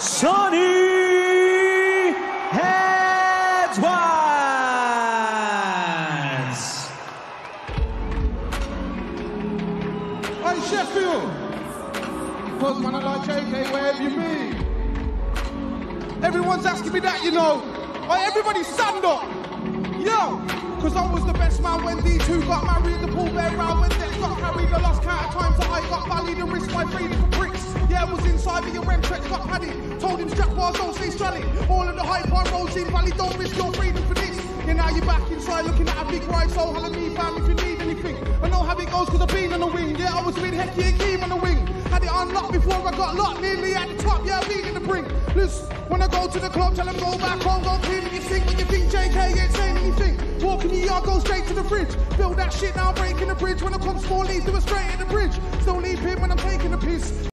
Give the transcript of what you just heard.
Sonny Edwards. Hey Sheffield, because man I like Jaykae, wherever you be. Everyone's asking me that, you know. Hey, everybody stand up. Yo, cause I was the best man when D2 got married, the pool bear round when Dex got carried, the lost count of times that I got valued and risked my freedom for bricks. Yeah, I was inside but your rem checks got padded. Told him strap bars, don't stay stranded. All of the hype on roads in Valley, don't risk your freedom for this. Yeah, now you're back inside looking at a big ride, so holla me fam if you need anything. I know how it goes cause I've been on the wing. Yeah, I was with Hecky and Keem on the wing. Had it unlocked before I got locked, nearly at the top, yeah, I've been in the brink. Listen, when I go to the club, tell them go back home, go clean what you think, Jaykae ain't saying anything. Walk in the yard, go straight to the fridge. Build that shit now, breaking the bridge. When I come small, leave, do it straight in the bridge. Still leave him when I'm taking the piss.